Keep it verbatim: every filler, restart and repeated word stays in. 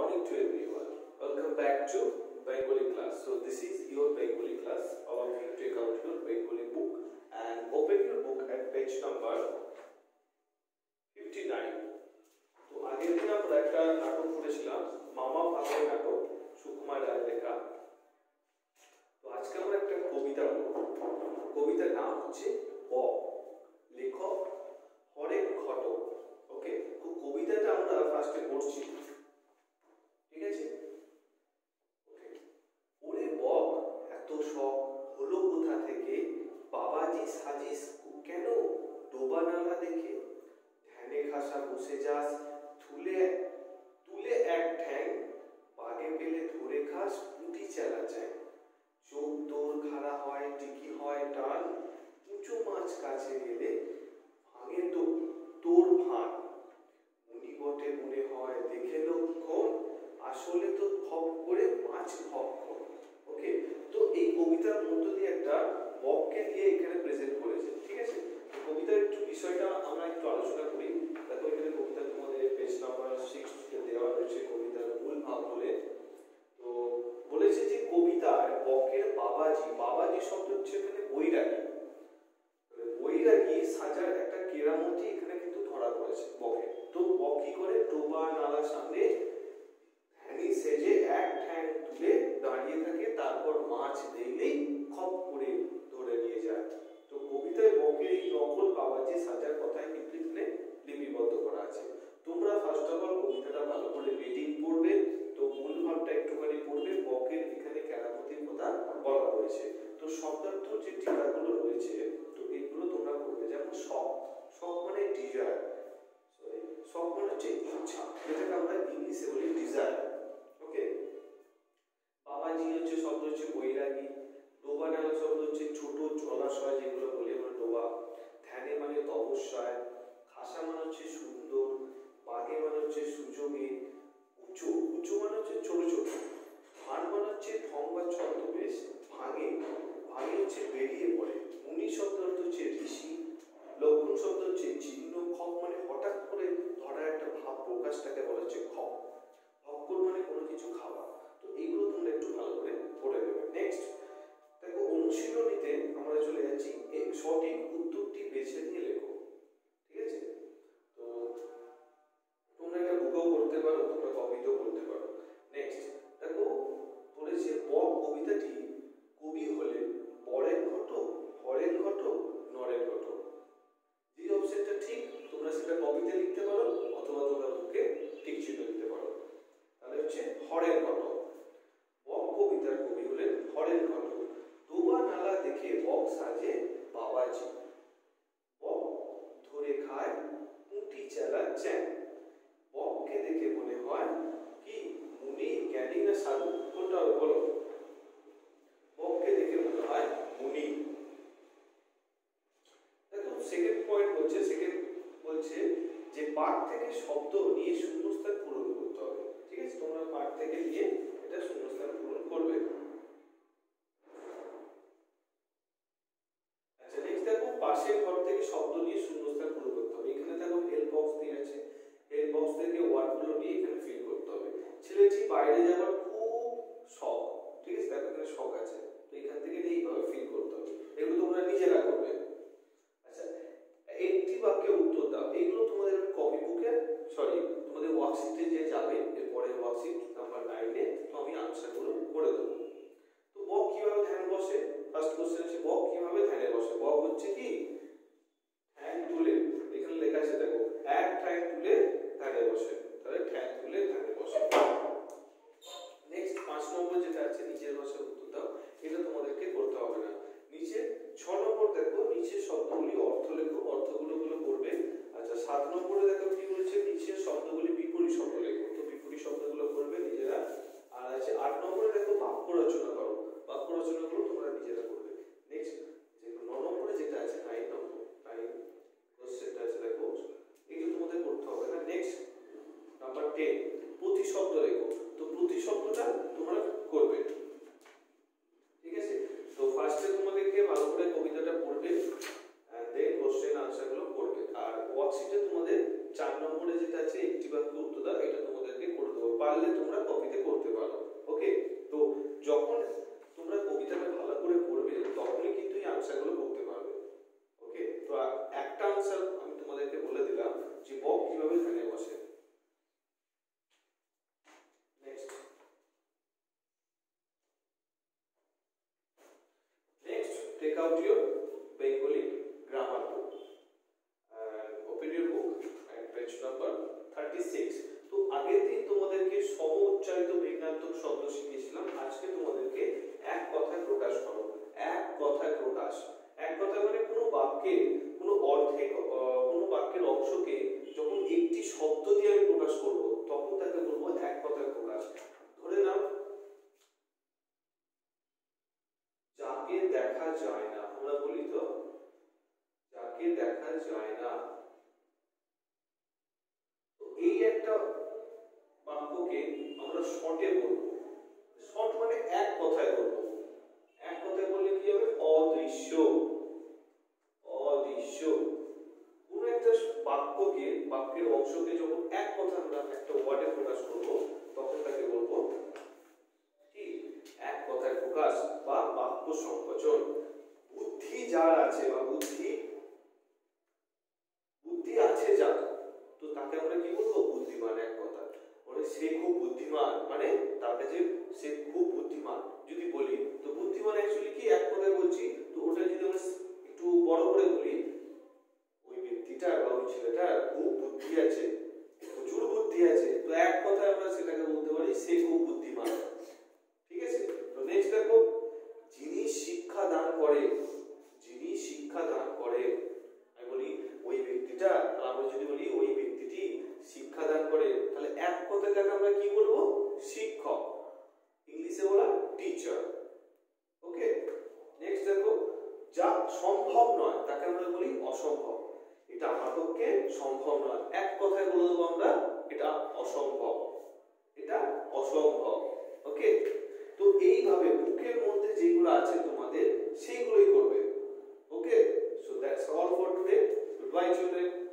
morning to everyone. Welcome back to Bengali class. So this is your Bengali class. All of you take out your Bengali book and open your book at page number fifty-nine. তো আগের দিন আমরা একটা নাটক পড়েছিলাম, মামা ভাগ্নের নাটক, সুকুমার রায়ের লেখা। তো আজকে আমরা একটা কবিতা পড়ব। কবিতার নাম হচ্ছে বক, লেখক হরেন ঘটক। ওকে, তো কবিতাটা আমরা ফার্স্টে পড়ছি, ঠিক আছে? ওকে। ওরে বক এত শখ হলো কোথা থেকে, বাবাজি সাজিস কেন ডোবা নালা দেখে, ধ্যানে খাসা বসে যাস তুলে তুলে এক ঠ্যাং, বাগে পেলে ধরে খাস পুঁটি চেলা যায়, চোখ তোর খাড়া হয় টিকি হয় টান, উঁচু মাছ কাছে গেলে ভাঙে তো তোর ভান, মুনি বটে মনে হয় দেখে লক্ষণ, আসলে তো ভব করে মাছ ভক্ষণ। ওকে, তো এই কবিতার মধ্য দিয়ে একটা বককে দিয়ে এখানে প্রেজেন্ট করেছে, ঠিক আছে? কবিতার একটু বিষয়টা আমরা একটু আলোচনা করি। দেখো এখানে কবিতা তোমাদের পেজ নাম্বার সিক্স দেওয়া রয়েছে কবিতার মূল ভাব বলে। তো বলেছে যে কবিতায় বকের বাবাজি, বাবাজি শব্দ হচ্ছে এখানে বৈরাগী, বৈরাগী সাজার একটা কেরামতি এখানে কিন্তু ধরা পড়েছে বকে। তো বক কি করে ডোবা নালার সামনে ধ্যানি সেজে এক ঠ্যাং তুলে দাঁড়িয়ে থাকে, তারপর মাছ দেখলেই খপ করে ধরে নিয়ে যায়। তো কবিতায় বকের এই নকল বাবাজি সাজার কথাই কিন্তু এখানে লিপিবদ্ধ করা আছে। তোমরা ফার্স্ট অফ অল কবিতাটা ভালো করে রিডিং পড়বে, তো মূল ভাবটা একটুখানি পড়বে। বকের এখানে কেরামতির কথা বলা হয়েছে। তো শব্দার্থ যে টিকাগুলো রয়েছে, তো এগুলো তোমরা পড়বে। যেমন শখ, শখ মানে ডিজায়ার, সরি শখ মানে হচ্ছে ইচ্ছা, যেটাকে আমরা ইংলিশে বলি ডিজায়ার। ওকে, বাবাজি হচ্ছে শব্দ হচ্ছে বৈরাগী, ডোবা নালা শব্দ হচ্ছে ছোট জলাশয় যেগুলো বলি আমরা ডোবা, ধ্যানে মানে তপস্যায়, খাসা মানে হচ্ছে সুন্দর, বাগে মানে হচ্ছে সুযোগে, উঁচু উঁচু মানে হচ্ছে ছোট ছোট, ভান মানে হচ্ছে ঢং বা ছদ্মবেশ, ভাঙে ভাঙে হচ্ছে বেরিয়ে পড়ে, মুনি শব্দ অর্থ হচ্ছে ঋষি, লক্ষণ শব্দ হচ্ছে চিহ্ন, খপ মানে হঠাৎ করে ধরা একটা ভাব প্রকাশটাকে বলা হচ্ছে খপ, ভক্কর মানে কোনো কিছু খাওয়া। তো এইগুলো তোমরা একটু ভালো করে পড়ে নেবে। নেক্সট দেখো অনুশীলনীতে আমরা চলে যাচ্ছি, এই সঠিক উত্তরটি বেছে নিয়ে লেখো, ঠিক আছে? তো তোমরা এটা বুকেও করতে পারো, তোমরা কবিতাও করতে পারো। নেক্সট দেখো বলেছে বক কবিতাটি কবি হলেন বরেন ঘটক, হরেন ঘটক, নরেন ঘটক। যে অপশনটা ঠিক তোমরা সেটা কবিতা লিখতে পারো, অথবা তোমরা বুকে ঠিক চিহ্ন দিতে পারো। তাহলে হচ্ছে হরেন ঘটক। বক কবিতার কবি হলেন হরেন ঘটক। ডোবা নালা দেখে বক সাজে বাবাজি, বক ধরে খায় পুঁটি চেলা চ্যাং, বককে দেখে মনে হয় কি মুনি জ্ঞানী না সাধু, কোনটা হবে বলো? বককে দেখে মনে হয় মুনি। দেখো সেকেন্ড পয়েন্ট বলছে, সেকেন্ড বলছে যে পাঠ থেকে শব্দ নিয়ে শূন্যস্থান পূরণ করতে হবে, ঠিক আছে? তোমরা পাঠ থেকে নিয়ে এটা শূন্যস্থান পূরণ করবে। আচ্ছা নেক্সট দেখো পাশের ঘর থেকে শব্দ নিয়ে শূন্যস্থান পূরণ করতে হবে। এখানে দেখো হেল্প বক্স দিয়ে আছে, হেল্প বক্স থেকে ওয়ার্ডগুলো নিয়ে এখানে ফিল করতে হবে। ছেলেটি বাইরে যাওয়ার খুব শখ, ঠিক আছে? দেখো এখানে শখ আছে, তো এখান থেকে এইভাবে ফিল করতে হবে। এগুলো তোমরা নিজেরা করবে। আচ্ছা একটি বাক্যে উত্তর দাও। এগুলো তোমাদের কপি বুকে, সরি তোমাদের ওয়ার্কশিটে যে যাবে এরপরে ওয়ার্কশিট নাম্বার নাইনে, তো আমি আনসারগুলো করে দেবো। তো বক কিভাবে ধ্যান বসে? ফার্স্ট কোশ্চেন হচ্ছে বক কিভাবে ধ্যানে বসে। বক হচ্ছে কি ঠ্যাং তুলে, এখানে লেখা আছে দেখো এক ঠ্যাং তুলে ধ্যানে বসে, তাহলে ঠ্যাং তুলে ধ্যানে বসে। নেক্সট পাঁচ নম্বর যেটা আছে নিচের ভাষায় উত্তর দাও, এটা তোমাদেরকে করতে হবে না। নিচে ছ নম্বর দেখো নিচের শব্দগুলি অর্থ লেখো, অর্থগুলো গুলো করবে। আচ্ছা সাত নম্বরে দেখো কি বলছে, নিচের শব্দগুলি বিপরীত শব্দ লেখো, তো বিপরীত শব্দগুলো করবে নিজেরা। আর আছে আট নম্বরে দেখো বাক্য রচনা করো, বাক্য রচনাগুলো তোমরা নিজেরা করবে। নেক্সট যে ন নম্বরে যেটা আছে নাইন পারলে তোমরা কপিতে করতে পারো। ওকে, তো যখন তোমরা কবিতাটা ভালো করে পড়বে তখনই কিন্তু এই আনসারগুলো করতে পারবে। ওকে, তো একটা আনসার আমি তোমাদেরকে বলে দিলাম যে বক কিভাবে ধানে বসে। Next next take out your Bengali grammar book and open your book and page number thirty-six। তো আগের দিন তোমাদেরকে সম উচ্চারিত মেঘনান্তক শব্দ শিখিয়েছিলাম, আজকে তোমাদেরকে এক কথায় প্রকাশ করো। এক কথায় প্রকাশ, এক কথায় মানে কোনো বাক্যে কোনো অর্ধে কোনো বাক্যের অংশকে যখন একটি শব্দ দিয়ে আমি প্রকাশ করব তখন তাকে বলবো এক কথায় প্রকাশ। ধরে নাও যাকে দেখা যায় না, আমরা বলি তো যাকে দেখা যায় না, তো এই একটা বাক্যকে আমরা শর্টে বলবো। শর্ট মানে এক কথায় বলবো। এক কথায় বললে কি হবে? অদৃশ্য। অদৃশ্য কোন একটা বাক্যকে বাক্যের অংশকে যখন এক কথা আমরা একটা ওয়ার্ডে প্রকাশ করব তখন তাকে বলবো কি? এক কথায় প্রকাশ বা বাক্য সংকোচন। বুদ্ধি যার আছে বা বুদ্ধি বুদ্ধি আছে যার, তো তাকে আমরা কি বলবো? বুদ্ধিমান। এক কথা মানে সে খুব বুদ্ধিমান, মানে তার কাছে সে খুব বুদ্ধিমান যদি বলি তো বুদ্ধিমান অ্যাকচুয়ালি কি এক কথায় বলছি। তো ওটা যদি আমরা একটু বড় করে বলি, ওই ব্যক্তিটা বা ওই ছেলেটা খুব বুদ্ধি আছে, প্রচুর বুদ্ধি আছে, তো এক কথায় আমরা সেটাকে বলতে পারি সে খুব বুদ্ধিমান। ঠিক আছে, তো নেক্সট দেখো, যিনি শিক্ষা দান করে, যিনি শিক্ষা দান করে, আমি বলি ওই ব্যক্তিটা, আমরা যদি বলি ওই ব্যক্তিটি শিক্ষা দান করে তাহলে এক কথায় তাকে আমরা কি বলবো? শিক্ষক। ইংলিশে বলা টিচার। ওকে, নেক্সট দেখো, যা সম্ভব নয় তাকে আমরা বলি অসম্ভব। এটা আমার পক্ষে সম্ভব নয়, এক কথায় বলে দেবো আমরা এটা অসম্ভব, এটা অসম্ভব। ওকে, তো এইভাবে মুখের মধ্যে যেগুলো আছে তোমাদের সেইগুলোই করবে। Okay, so that's all for today. Goodbye children.